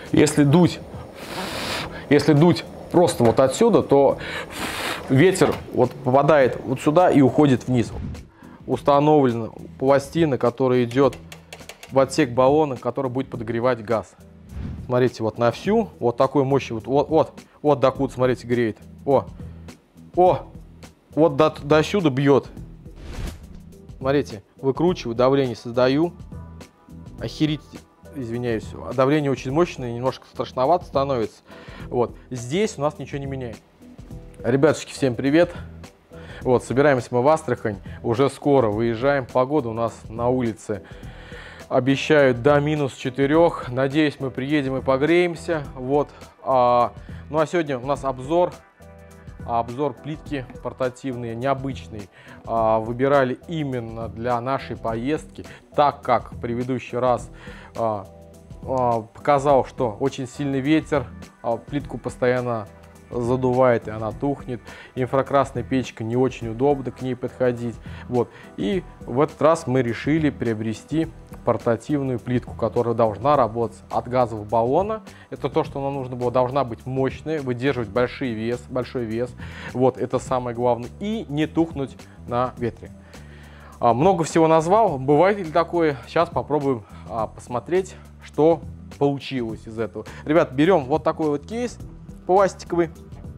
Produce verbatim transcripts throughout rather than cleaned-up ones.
Если дуть, если дуть просто вот отсюда, то ветер вот попадает вот сюда и уходит вниз. Установлена пластина, которая идет в отсек баллона, который будет подогревать газ. Смотрите, вот на всю, вот такой мощи, вот, вот, вот, вот докуда, смотрите, греет. О, о, вот до, до сюда бьет. Смотрите, выкручиваю, давление создаю. Охерить, извиняюсь, давление очень мощное, немножко страшновато становится. Вот, здесь у нас ничего не меняет. Ребятушки, всем привет. Вот, собираемся мы в Астрахань, уже скоро выезжаем. Погода у нас на улице обещают до минус четырёх. Надеюсь, мы приедем и погреемся. Вот. А, ну а сегодня у нас обзор. Обзор плитки портативные, необычный. А, выбирали именно для нашей поездки, так как в предыдущий раз а, а, показал, что очень сильный ветер, а, плитку постоянно задувает и она тухнет. Инфракрасная печка, не очень удобно к ней подходить. Вот. И в этот раз мы решили приобрести портативную плитку, которая должна работать от газового баллона. Это то, что нам нужно было. Должна быть мощная, выдерживать большой вес, большой вес. Вот, это самое главное. И не тухнуть на ветре. А, много всего назвал. Бывает ли такое? Сейчас попробуем а, посмотреть, что получилось из этого. Ребят, берем вот такой вот кейс пластиковый.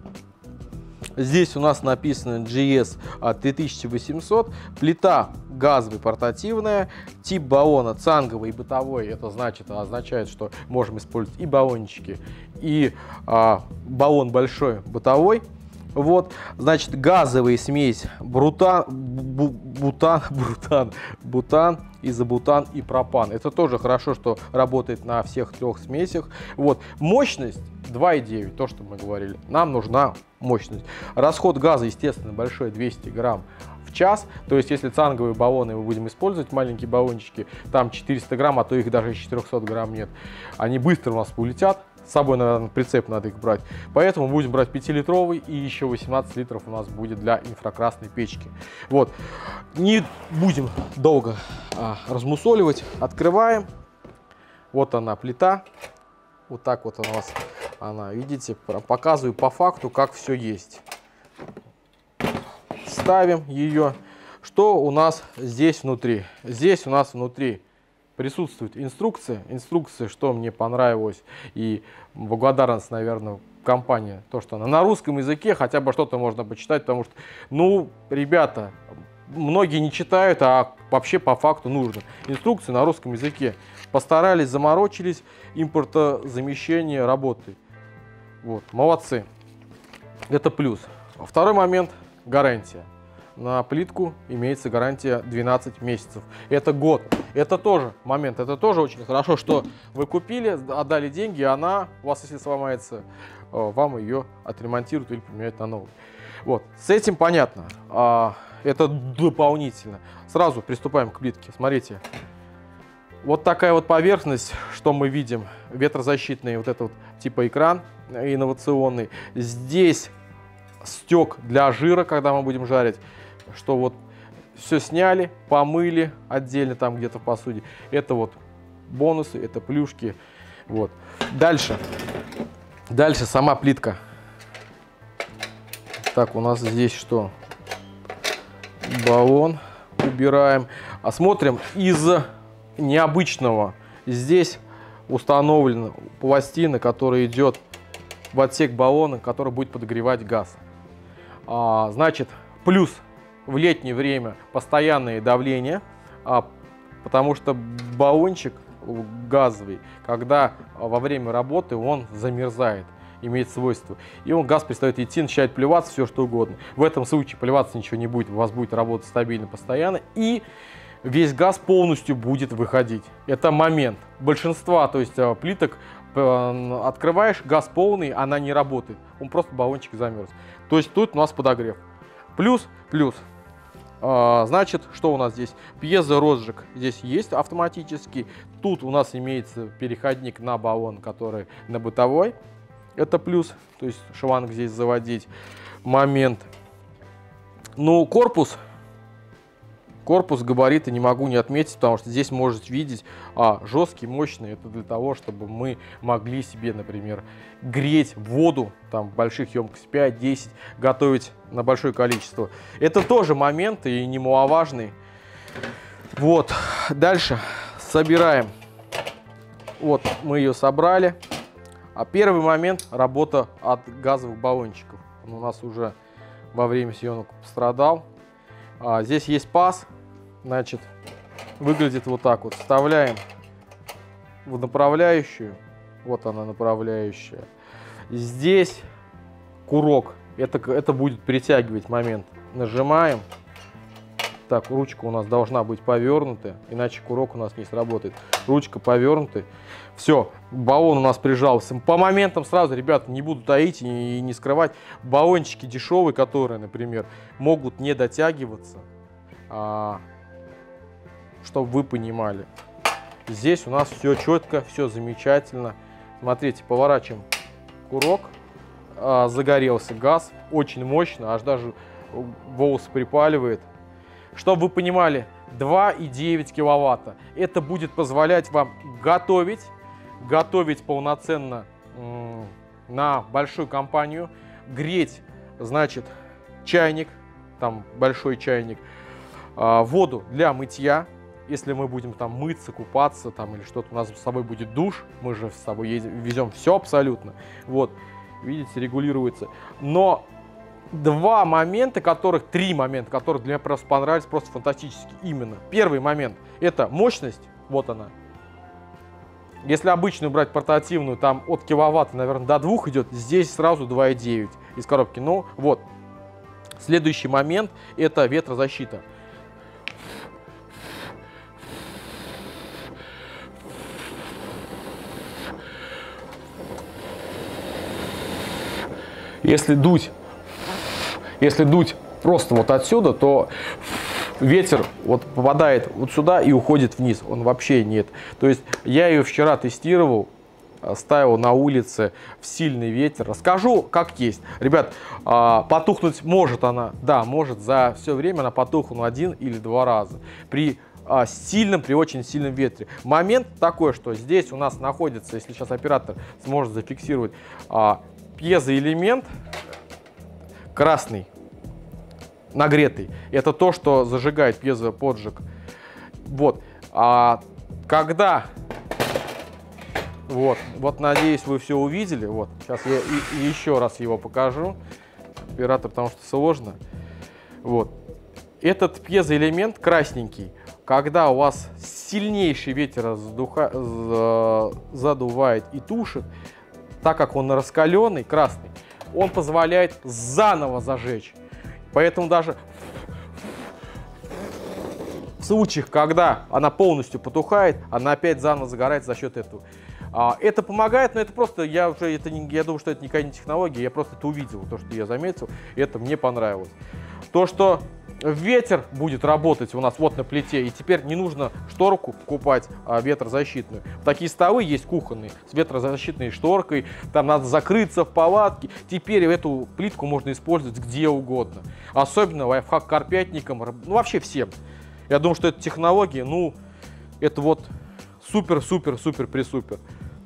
Здесь у нас написано джи эс три тысячи восемьсот. Плита газовая портативная. Тип баллона цанговый и бытовой. Это значит, означает, что можем использовать и баллончики, и а, баллон большой бытовой. Вот, значит, газовая смесь брутан, бу, бутан, брутан, бутан, изобутан и пропан. Это тоже хорошо, что работает на всех трех смесях. Вот, мощность два и девять, то, что мы говорили. Нам нужна мощность. Расход газа, естественно, большой, двести грамм в час. То есть, если цанговые баллоны мы будем использовать, маленькие баллончики, там четыреста грамм, а то их даже четырёхсот грамм нет. Они быстро у нас улетят. С собой, наверное, прицеп надо их брать. Поэтому будем брать пятилитровый, и еще восемнадцать литров у нас будет для инфракрасной печки. Вот. Не будем долго а, размусоливать. Открываем. Вот она, плита. Вот так вот у нас она. Видите, показываю по факту, как все есть. Ставим ее. Что у нас здесь внутри? Здесь у нас внутри присутствует инструкция. Инструкция, что мне понравилось, и благодарность, наверное, компании, то, что она на русском языке, хотя бы что-то можно почитать, потому что, ну, ребята, многие не читают, а вообще по факту нужно. Инструкция на русском языке. Постарались, заморочились, импортозамещение работает. Вот, молодцы. Это плюс. Второй момент – гарантия. На плитку имеется гарантия двенадцать месяцев. Это год. Это тоже момент. Это тоже очень хорошо, что вы купили, отдали деньги, и она у вас, если сломается, вам ее отремонтируют или поменяют на новую. Вот. С этим понятно. Это дополнительно. Сразу приступаем к плитке. Смотрите. Вот такая вот поверхность, что мы видим. Ветрозащитный вот этот вот типа экран инновационный. Здесь стек для жира, когда мы будем жарить. Что вот все сняли, помыли отдельно там где-то в посуде. Это вот бонусы, это плюшки. Вот. Дальше. Дальше сама плитка. Так, у нас здесь что? Баллон убираем. Осмотрим из необычного. Здесь установлена пластина, которая идет в отсек баллона, который будет подогревать газ. А, значит, плюс в летнее время постоянное давление, а, потому что баллончик газовый, когда во время работы он замерзает, имеет свойство. И он, газ перестает идти, начинает плеваться, все что угодно. В этом случае плеваться ничего не будет, у вас будет работать стабильно, постоянно, и весь газ полностью будет выходить. Это момент. Большинства, то есть плиток, открываешь, газ полный, она не работает. Он просто баллончик замерз. То есть тут у нас подогрев. Плюс, плюс. А, значит, что у нас здесь? Пьезорозжиг здесь есть автоматический. Тут у нас имеется переходник на баллон, который на бытовой. Это плюс. То есть шланг здесь заводить. Момент. Ну, корпус. корпус, габариты не могу не отметить, потому что здесь можете видеть а, жесткий, мощный. Это для того, чтобы мы могли себе, например, греть воду, там больших емкостей пять-десять, готовить на большое количество. Это тоже момент и немаловажный. Вот, дальше собираем. Вот, мы ее собрали. А первый момент – работа от газовых баллончиков. Он у нас уже во время съемок пострадал. А, здесь есть паз. Значит, выглядит вот так вот. Вставляем в направляющую. Вот она, направляющая. Здесь курок. Это, это будет притягивать момент. Нажимаем. Так, ручка у нас должна быть повернутая, иначе курок у нас не сработает. Ручка повернутая. Все, баллон у нас прижался. По моментам сразу, ребята, не буду таить и не скрывать. Баллончики дешевые, которые, например, могут не дотягиваться, а, чтобы вы понимали. Здесь у нас все четко, все замечательно. Смотрите, поворачиваем курок. А, загорелся газ. Очень мощно, аж даже волосы припаливает. Чтобы вы понимали, два и девять киловатта. Это будет позволять вам готовить, готовить полноценно на большую компанию, греть, значит, чайник, там большой чайник, воду для мытья. Если мы будем там мыться, купаться там или что-то, у нас с собой будет душ, мы же с собой едем, везем все абсолютно. Вот, видите, регулируется. Но два момента, которых, три момента, которых для меня просто понравились, просто фантастически. Именно. Первый момент – это мощность, вот она. Если обычную брать портативную, там от киловатта, наверное, до двух идет, здесь сразу два и девять из коробки. Ну, вот. Следующий момент – это ветрозащита. Если дуть Если дуть просто вот отсюда, то ветер вот попадает вот сюда и уходит вниз. Он вообще нет. То есть я ее вчера тестировал, ставил на улице в сильный ветер. Расскажу, как есть. Ребят, потухнуть может она, да, может. За все время она потухла один или два раза. При сильном, при очень сильном ветре. Момент такой, что здесь у нас находится, если сейчас оператор сможет зафиксировать, пьезоэлемент красный, нагретый. Это то, что зажигает пьезоподжиг. Вот. А когда... Вот. Вот, надеюсь, вы все увидели. Вот. Сейчас я и, и еще раз его покажу. Оператор, потому что сложно. Вот. Этот пьезоэлемент красненький. Когда у вас сильнейший ветер задуха... задувает и тушит, так как он раскаленный, красный, он позволяет заново зажечь. Поэтому даже в случаях, когда она полностью потухает, она опять заново загорается за счет этого. Это помогает, но это просто, я уже, это не, я думаю, что это никакая не технология, я просто это увидел, то, что я заметил, это мне понравилось. То, что ветер будет работать у нас вот на плите, и теперь не нужно шторку покупать, а ветрозащитную. Такие столы есть кухонные с ветрозащитной шторкой, там надо закрыться в палатке. Теперь эту плитку можно использовать где угодно. Особенно лайфхак карпятникам, ну вообще всем. Я думаю, что эта технология, ну, это вот супер-супер-супер-присупер.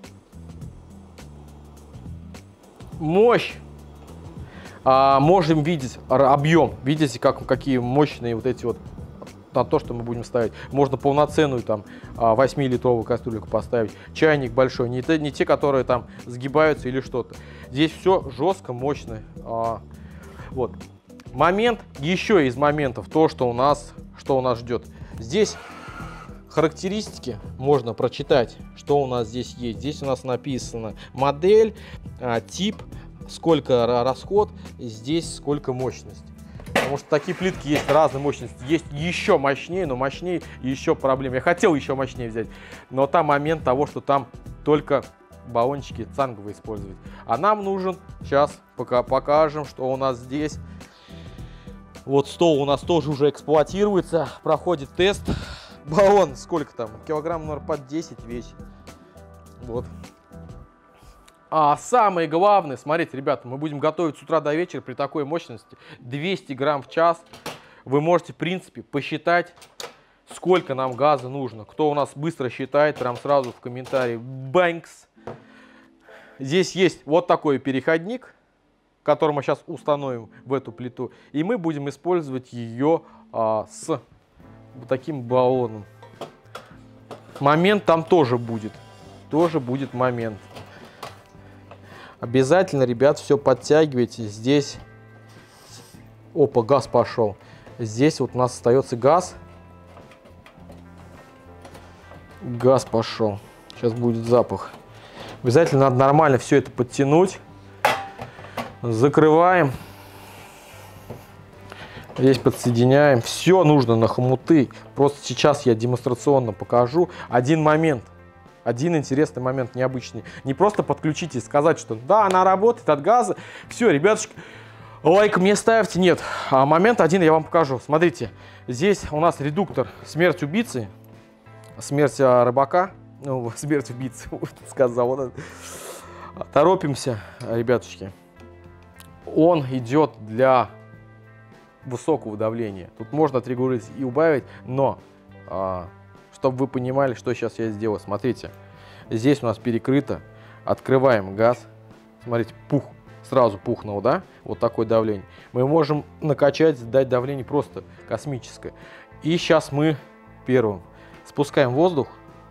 Мощь. А, можем видеть объем. Видите, как, какие мощные вот эти вот, на то, что мы будем ставить. Можно полноценную там восьмилитровую кастрюльку поставить. Чайник большой, не те, не те, которые там сгибаются или что-то. Здесь все жестко, мощно. А, вот. Момент, еще из моментов, то, что у нас, что у нас ждет. Здесь характеристики можно прочитать, что у нас здесь есть. Здесь у нас написано модель, а, тип, сколько расход, здесь сколько мощность. Потому что такие плитки есть разной мощности. Есть еще мощнее, но мощнее еще проблем. Я хотел еще мощнее взять, но там момент того, что там только баллончики цанговые использовать. А нам нужен, сейчас пока покажем, что у нас здесь. Вот стол у нас тоже уже эксплуатируется, проходит тест. Баллон сколько там? Килограмм, наверное, под десять весит. Вот. А самое главное, смотрите, ребята, мы будем готовить с утра до вечера при такой мощности двести грамм в час. вы можете, в принципе, посчитать, сколько нам газа нужно. Кто у нас быстро считает, прям сразу в комментарии бэнкс. Здесь есть вот такой переходник, который мы сейчас установим в эту плиту. И мы будем использовать ее а, с вот таким баллоном. Момент там тоже будет. Тоже будет момент. Обязательно, ребят, все подтягивайте. Здесь... Опа, газ пошел. Здесь вот у нас остается газ. Газ пошел. Сейчас будет запах. Обязательно надо нормально все это подтянуть. Закрываем. Здесь подсоединяем. Все нужно на хомуты. Просто сейчас я демонстрационно покажу. Один момент. Один интересный момент, необычный. Не просто подключить и сказать, что да, она работает от газа. Все, ребятушки, лайк мне ставьте. Нет. А момент один я вам покажу. Смотрите. Здесь у нас редуктор смерть убийцы. Смерть рыбака. Ну, смерть убийцы, сказал. Торопимся, ребятушки. Он идет для высокого давления. Тут можно отрегулировать и убавить, но а, чтобы вы понимали, что сейчас я сделаю. Смотрите, здесь у нас перекрыто. Открываем газ. Смотрите, пух, сразу пухнул, да? Вот такое давление. Мы можем накачать, дать давление просто космическое. И сейчас мы первым спускаем воздух.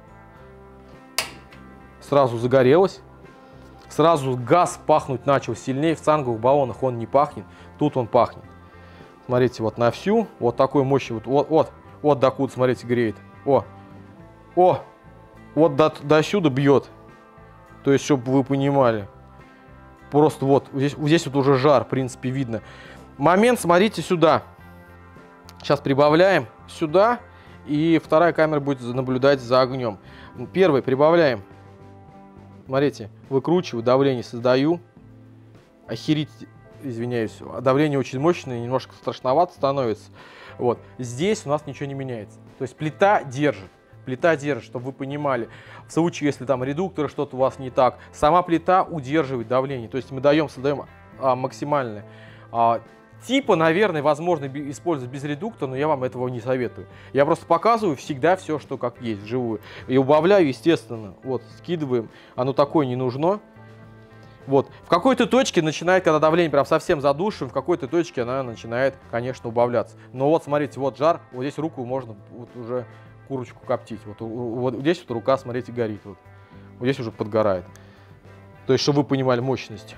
Сразу загорелось. Сразу газ пахнуть начал сильнее. В цанговых баллонах он не пахнет. Тут он пахнет. Смотрите, вот на всю. Вот такой мощи. Вот, вот, вот, вот докуда, смотрите, греет. О, о, вот до, до сюда бьет. То есть, чтобы вы понимали. Просто вот, здесь, здесь вот уже жар, в принципе, видно. Момент, смотрите сюда. Сейчас прибавляем сюда. И вторая камера будет наблюдать за огнем. Первый прибавляем. Смотрите, выкручиваю, давление создаю. Охерить, извиняюсь, давление очень мощное, немножко страшновато становится. Вот. Здесь у нас ничего не меняется. То есть плита держит. Плита держит, чтобы вы понимали. В случае, если там редуктор, что-то у вас не так, сама плита удерживает давление. То есть мы даем, создаем а, максимальное. А, типа, наверное, возможно использовать без редуктора, но я вам этого не советую. Я просто показываю всегда все, что как есть, вживую. И убавляю, естественно. Вот, скидываем. Оно такое не нужно. Вот. В какой-то точке начинает, когда давление прям совсем задушим, в какой-то точке она начинает, конечно, убавляться. Но вот, смотрите, вот жар. Вот здесь руку можно вот уже курочку коптить. Вот, вот здесь вот рука, смотрите, горит. Вот. Вот здесь уже подгорает. То есть, чтобы вы понимали мощность.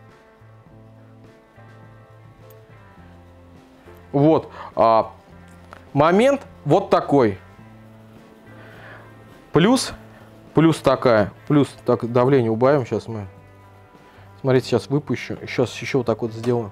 Вот. А, момент вот такой. Плюс, плюс такая. Плюс так, давление убавим. Сейчас мы. Смотрите, сейчас выпущу. Сейчас еще вот так вот сделаю.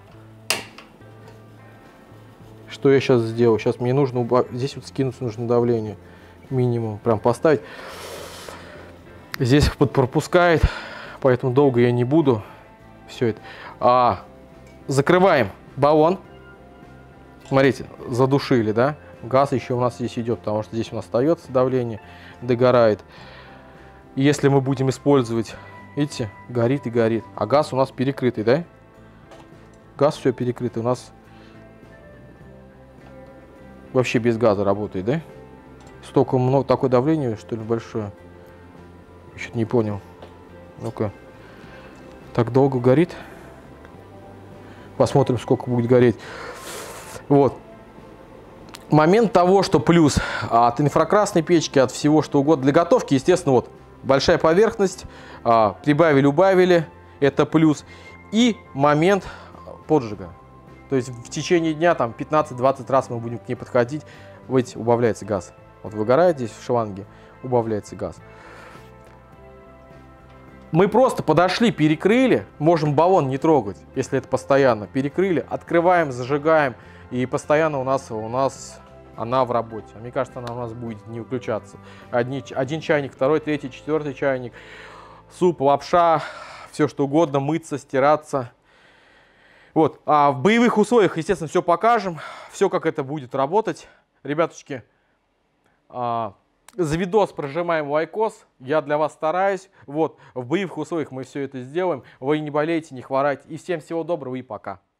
Что я сейчас сделаю? Сейчас мне нужно убавить. Здесь вот скинуть нужно давление. Минимум. Прям поставить. Здесь подпропускает. Поэтому долго я не буду. Все это. А, закрываем баллон. Смотрите, задушили, да? Газ еще у нас здесь идет, потому что здесь у нас остается давление, догорает. И если мы будем использовать, видите, горит и горит. А газ у нас перекрытый, да? Газ все перекрытый. У нас вообще без газа работает, да? Столько много, такое давление, что ли, большое. Что-то не понял. Ну-ка. Так долго горит. Посмотрим, сколько будет гореть. Вот. Момент того, что плюс от инфракрасной печки, от всего что угодно. Для готовки, естественно, вот большая поверхность. Прибавили, убавили. Это плюс. И момент поджига. То есть в течение дня там пятнадцать-двадцать раз мы будем к ней подходить. Видите, убавляется газ. Вот выгорает здесь в шланге, убавляется газ. Мы просто подошли, перекрыли. Можем баллон не трогать, если это постоянно. Перекрыли, открываем, зажигаем. И постоянно у нас, у нас она в работе. Мне кажется, она у нас будет не выключаться. Одни, один чайник, второй, третий, четвертый чайник. Суп, лапша, все что угодно, мыться, стираться. Вот. А в боевых условиях, естественно, все покажем. Все, как это будет работать. Ребятушки, а, за видос прожимаем лайкос. Я для вас стараюсь. Вот. В боевых условиях мы все это сделаем. Вы не болейте, не хворайте. И всем всего доброго и пока.